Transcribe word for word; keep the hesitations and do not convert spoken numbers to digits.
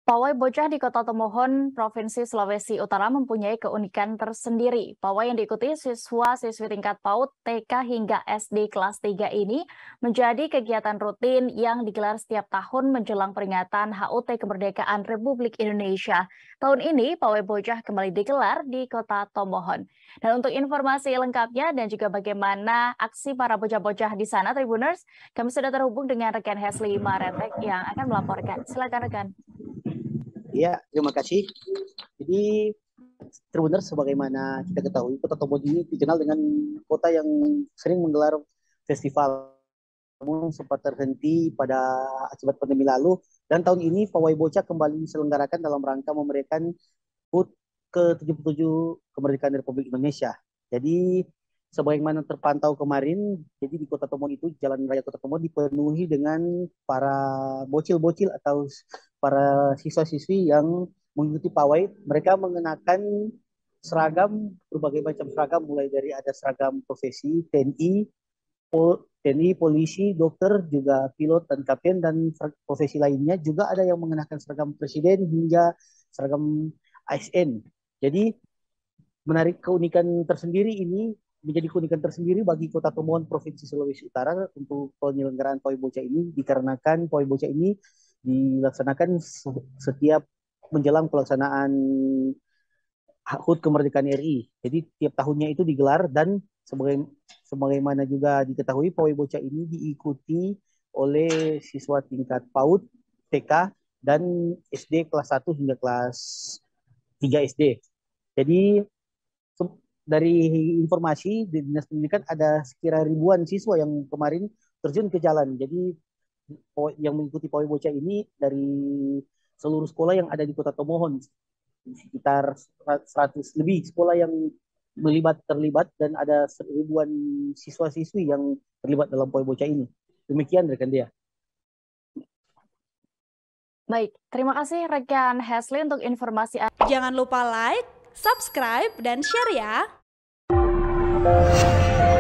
Pawai bocah di Kota Tomohon, Provinsi Sulawesi Utara mempunyai keunikan tersendiri. Pawai yang diikuti siswa-siswi tingkat PAUD, T K hingga S D kelas tiga ini menjadi kegiatan rutin yang digelar setiap tahun menjelang peringatan H U T Kemerdekaan Republik Indonesia. Tahun ini, Pawai bocah kembali digelar di Kota Tomohon. Dan untuk informasi lengkapnya dan juga bagaimana aksi para bocah-bocah di sana, Tribuners, kami sudah terhubung dengan rekan Hesli Maretek yang akan melaporkan. Silakan rekan. Ya, terima kasih. Jadi, Tribuners, sebagaimana kita ketahui, Kota Tomohon ini dikenal dengan kota yang sering menggelar festival. Namun sempat terhenti pada akibat pandemi lalu, dan tahun ini Pawai Bocah kembali diselenggarakan dalam rangka memeriahkan H U T ke tujuh puluh tujuh Kemerdekaan Republik Indonesia. Jadi, sebagaimana terpantau kemarin, jadi di Kota Tomohon itu, Jalan Raya Kota Tomohon dipenuhi dengan para bocil-bocil atau para siswa-siswi yang mengikuti pawai. Mereka mengenakan seragam, berbagai macam seragam, mulai dari ada seragam profesi, T N I, Pol, T N I, polisi, dokter, juga pilot dan kapten, dan profesi lainnya. Juga ada yang mengenakan seragam presiden hingga seragam A S N. Jadi, menarik keunikan tersendiri ini, menjadi keunikan tersendiri bagi Kota Tomohon, Provinsi Sulawesi Utara untuk penyelenggaraan Pawai Bocah ini, dikarenakan Pawai Bocah ini dilaksanakan setiap menjelang pelaksanaan H U T Kemerdekaan R I. Jadi tiap tahunnya itu digelar, dan sebagai sebagaimana juga diketahui, Pawai Bocah ini diikuti oleh siswa tingkat PAUD, T K, dan S D kelas satu hingga kelas tiga S D. Jadi dari informasi di Dinas Pendidikan ada sekira ribuan siswa yang kemarin terjun ke jalan. Jadi yang mengikuti Pawai Bocah ini dari seluruh sekolah yang ada di Kota Tomohon, sekitar seratus lebih sekolah yang melibat terlibat, dan ada ribuan siswa-siswi yang terlibat dalam Pawai Bocah ini. Demikian rekan dia. Baik, terima kasih rekan Hesli untuk informasi. Jangan lupa like, subscribe, dan share ya.